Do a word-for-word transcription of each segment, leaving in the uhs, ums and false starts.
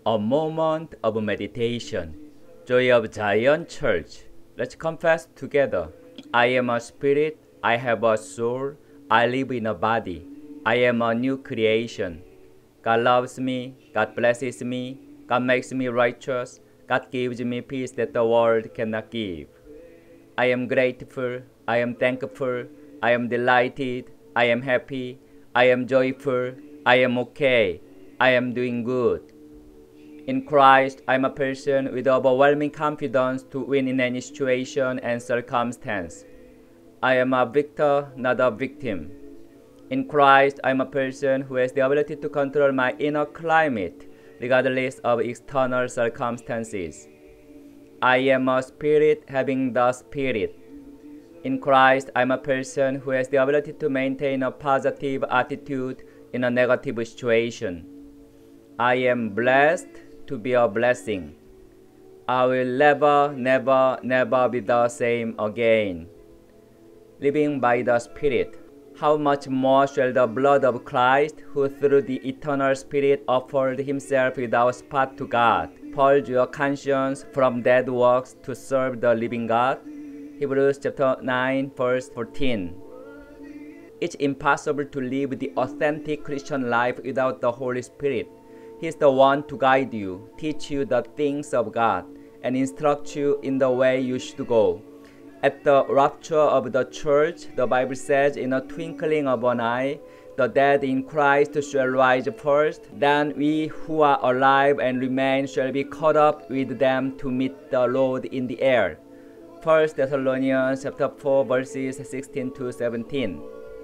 A moment of meditation. Joy of Zion Church. Let's confess together. I am a spirit, I have a soul, I live in a body. I am a new creation. God loves me, God blesses me, God makes me righteous, God gives me peace that the world cannot give. I am grateful, I am thankful, I am delighted, I am happy, I am joyful, I am okay, I am doing good. In Christ, I am a person with overwhelming confidence to win in any situation and circumstance. I am a victor, not a victim. In Christ, I am a person who has the ability to control my inner climate, regardless of external circumstances. I am a spirit having the Spirit. In Christ, I am a person who has the ability to maintain a positive attitude in a negative situation. I am blessed to be a blessing. I will never, never, never be the same again. Living by the Spirit, how much more shall the blood of Christ, who through the eternal Spirit offered himself without spot to God, purge your conscience from dead works to serve the living God? Hebrews chapter nine, verse fourteen. It's impossible to live the authentic Christian life without the Holy Spirit. He is the one to guide you, teach you the things of God, and instruct you in the way you should go. At the rapture of the church, the Bible says, in a twinkling of an eye, the dead in Christ shall rise first, then we who are alive and remain shall be caught up with them to meet the Lord in the air. First Thessalonians chapter four, verses sixteen to seventeen.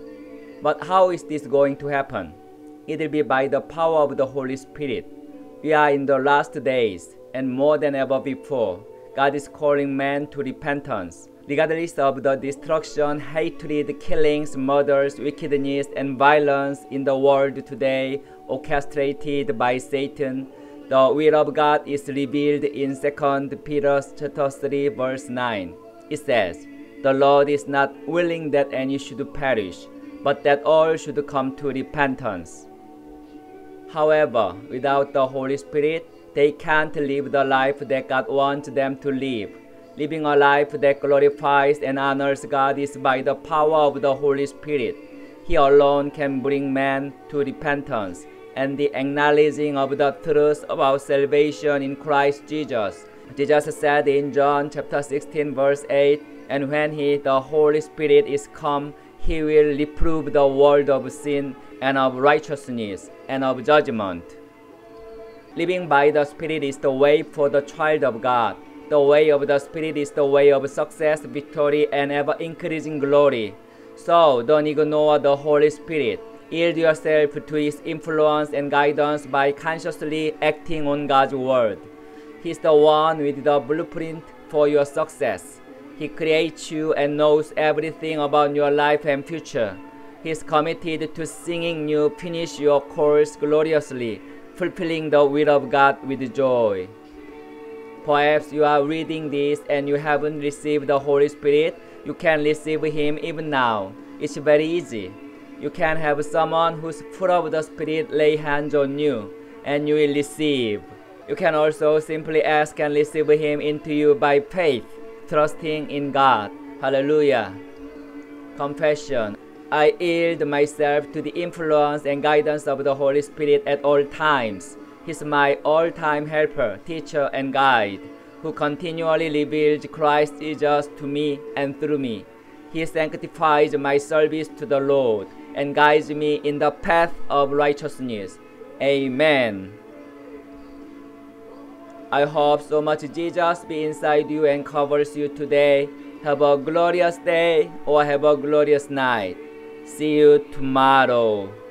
But how is this going to happen? It will be by the power of the Holy Spirit. We are in the last days, and more than ever before, God is calling men to repentance. Regardless of the destruction, hatred, killings, murders, wickedness, and violence in the world today, orchestrated by Satan, the will of God is revealed in Second Peter chapter three, verse nine. It says, "The Lord is not willing that any should perish, but that all should come to repentance." However, without the Holy Spirit, they can't live the life that God wants them to live. Living a life that glorifies and honors God is by the power of the Holy Spirit. He alone can bring man to repentance and the acknowledging of the truth about salvation in Christ Jesus. Jesus said in John chapter sixteen, verse eight, "And when He, the Holy Spirit, is come, He will reprove the world of sin and of righteousness and of judgment." Living by the Spirit is the way for the child of God. The way of the Spirit is the way of success, victory, and ever-increasing glory. So, don't ignore the Holy Spirit. Yield yourself to His influence and guidance by consciously acting on God's Word. He is the one with the blueprint for your success. He creates you and knows everything about your life and future. He is committed to seeing you finish your course gloriously, fulfilling the will of God with joy. Perhaps you are reading this and you haven't received the Holy Spirit. You can receive Him even now. It's very easy. You can have someone who's full of the Spirit lay hands on you, and you will receive. You can also simply ask and receive Him into you by faith, trusting in God. Hallelujah. Confession. I yield myself to the influence and guidance of the Holy Spirit at all times. He's my all-time helper, teacher, and guide, who continually reveals Christ Jesus to me and through me. He sanctifies my service to the Lord and guides me in the path of righteousness. Amen. I hope so much Jesus be inside you and covers you today. Have a glorious day or have a glorious night. See you tomorrow.